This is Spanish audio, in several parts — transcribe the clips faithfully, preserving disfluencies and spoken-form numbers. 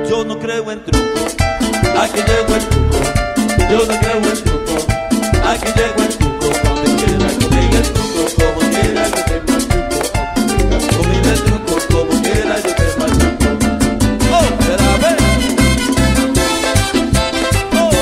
yo no creo en truco. Aquí llego el truco, yo no creo en truco. Aquí llego el truco, donde quiera conmigo el truco, como quiera yo te machuco. Conmigo el truco, como quiera yo te machuco. Oh, espera, ve. Oh.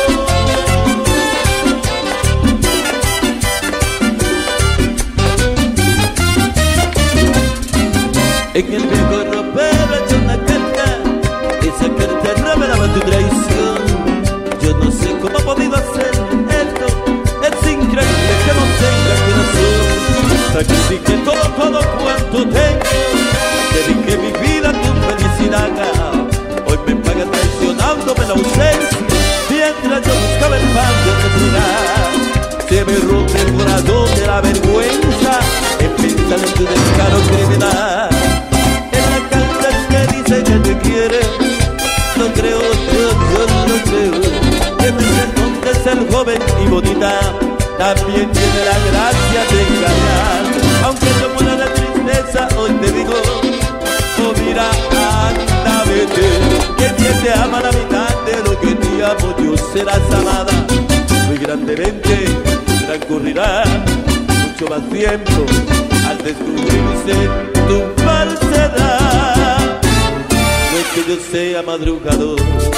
En el viejo ropero hecho una carta, esa carta revelaba tu traición. Yo no sé cómo ha podido hacer esto, es increíble que no tenga corazón. Sacrifiqué todo, todo cuanto tengo, dediqué mi vida a tu felicidad. Hoy me pagas traicionándome la ausencia, mientras yo buscaba el pan de otro lugar. Se me rompe el corazón de la vergüenza en pensar en tu descaro criminal. Que te quiere, no creo, yo, yo no creo. Que me entonces el joven y bonita también tiene la gracia de engañar. Aunque yo muera de tristeza, hoy te digo, oh mira, anda, vete, que quien te ama la mitad de lo que te amo, yo serás amada. Muy grandemente transcurrirá mucho más tiempo al descubrirse tu falsedad. No es que yo sea madrugador,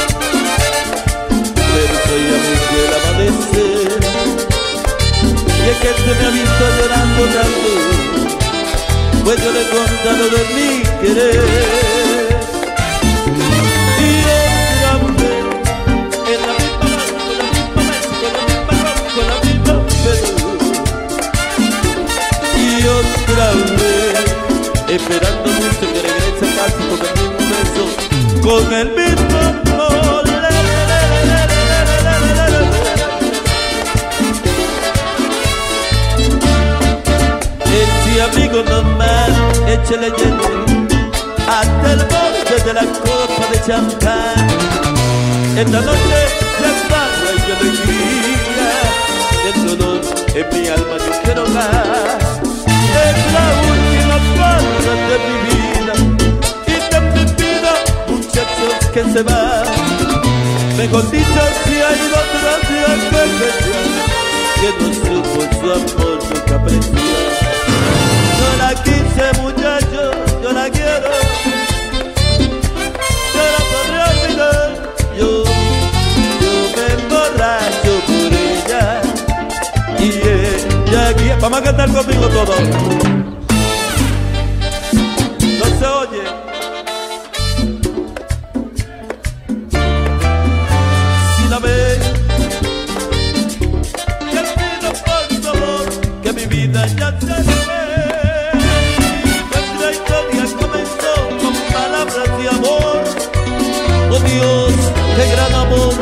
pero soy amigo del amanecer. Y es que se me ha visto llorando tanto, pues yo le he contado de mi querer. Y otra vez, en la misma noche, con la misma vez, con la misma ropa, con la misma pelo. Y otra vez, esperando mucho que regrese a casa con el mismo beso, con el mismo amor. Ese amigo nomás, échale gente hasta el borde de la copa de champán. Esta noche la barra y alegría, el dolor en mi alma yo quiero más. Es la última barra de mi vida y de mi vida, muchachos que se van. Mejor dicho, si hay otra día que no supo su amor nunca apreció. Yo la quise, muchachos, yo la quiero, yo la podré olvidar. Yo, yo me emborracho por ella y ella aquí. Vamos a cantar conmigo todos. No se oye. Si la ves, que pido por favor que mi vida ya se ve. Nuestra historia comenzó con palabras de amor. Oh Dios, qué gran amor.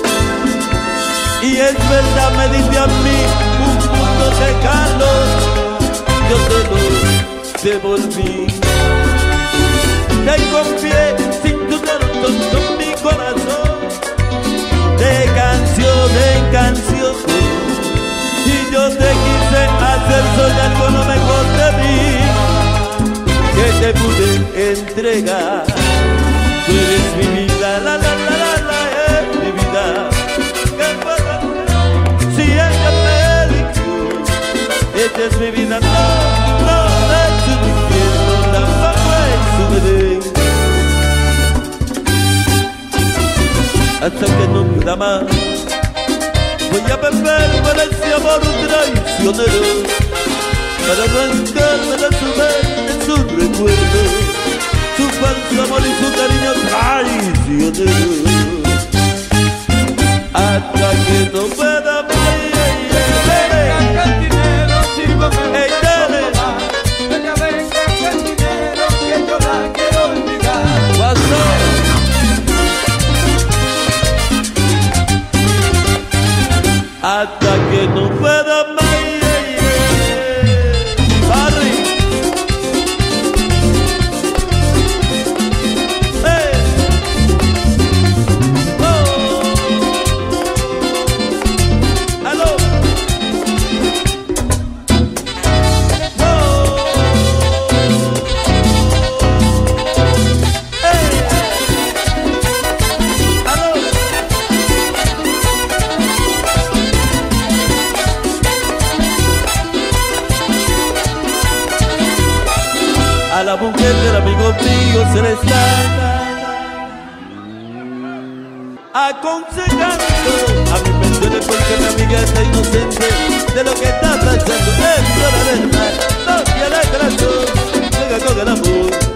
Y es verdad, me diste a mí un mundo de calor. Yo te lo devolví. Te confié sin dudar todo mi corazón, de canción en canción. Y yo te quise hacer soñar con lo mejor de mí, que te pude entregar. Tú eres mi vida, la la la la la, es mi vida. Si ella me eligió, ella es mi vida, no, no es su infierno, tampoco es su Edén. Hasta que no pueda más, voy a beber por ese amor traicionero, para arrancarme de su mente, de su recuerdo, su falso amor y su cariño traicionero. Hasta que no pueda más. Hasta que no pueda más. Harry. Hey. Oh. que el amigo mío se le está aconsejando. A mí me duele porque mi amiga está inocente de lo que está pasando. Es hora del mar, no tiene corazón, juega con el amor.